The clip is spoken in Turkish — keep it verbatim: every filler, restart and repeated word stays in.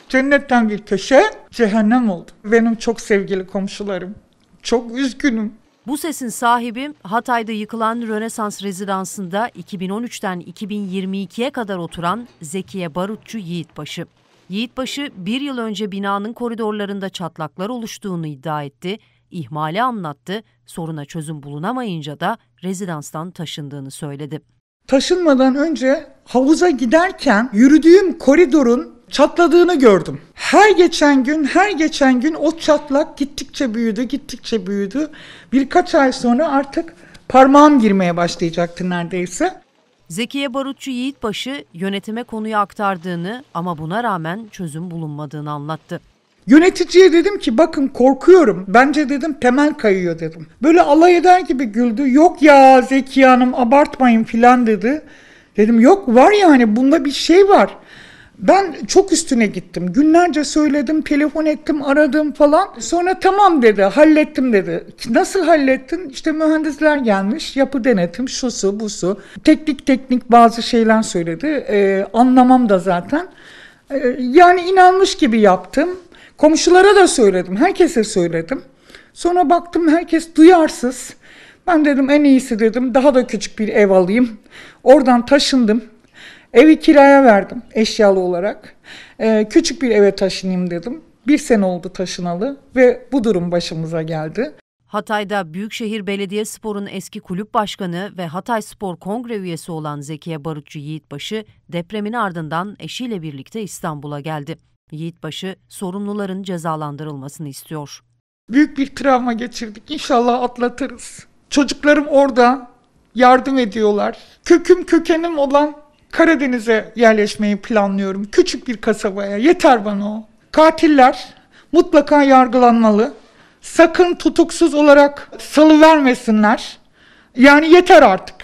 cennetten bir köşe cehennem oldu. Benim çok sevgili komşularım. Çok üzgünüm. Bu sesin sahibi Hatay'da yıkılan Rönesans rezidansında iki bin on üçten iki bin yirmi ikiye kadar oturan Zekiye Barutçu Yiğitbaşı. Yiğitbaşı bir yıl önce binanın koridorlarında çatlaklar oluştuğunu iddia etti, ihmali anlattı, soruna çözüm bulunamayınca da rezidanstan taşındığını söyledi. Taşınmadan önce havuza giderken yürüdüğüm koridorun çatladığını gördüm. Her geçen gün, her geçen gün o çatlak gittikçe büyüdü, gittikçe büyüdü. Birkaç ay sonra artık parmağım girmeye başlayacaktı neredeyse. Zekiye Barutçu Yiğitbaşı yönetime konuyu aktardığını ama buna rağmen çözüm bulunmadığını anlattı. Yöneticiye dedim ki bakın korkuyorum. Bence dedim temel kayıyor dedim. Böyle alay eder gibi güldü. Yok ya Zekiye Hanım abartmayın filan dedi. Dedim yok var yani bunda bir şey var. Ben çok üstüne gittim. Günlerce söyledim, telefon ettim, aradım falan. Sonra tamam dedi, hallettim dedi. Nasıl hallettin? İşte mühendisler gelmiş, yapı denetim, şusu, busu. Teknik teknik bazı şeyler söyledi. Ee, anlamam da zaten. Ee, yani inanmış gibi yaptım. Komşulara da söyledim, herkese söyledim. Sonra baktım herkes duyarsız. Ben dedim en iyisi dedim, daha da küçük bir ev alayım. Oradan taşındım. Evi kiraya verdim eşyalı olarak. Ee, küçük bir eve taşınayım dedim. Bir sene oldu taşınalı ve bu durum başımıza geldi. Hatay'da Büyükşehir Belediyespor'un eski kulüp başkanı ve Hatay Spor Kongre üyesi olan Zekiye Barutçu Yiğitbaşı depremin ardından eşiyle birlikte İstanbul'a geldi. Yiğitbaşı sorumluların cezalandırılmasını istiyor. Büyük bir travma geçirdik. İnşallah atlatırız. Çocuklarım orada yardım ediyorlar. Köküm kökenim olan Karadeniz'e yerleşmeyi planlıyorum. Küçük bir kasabaya. Yeter bana o. Katiller mutlaka yargılanmalı. Sakın tutuksuz olarak salıvermesinler. Yani yeter artık.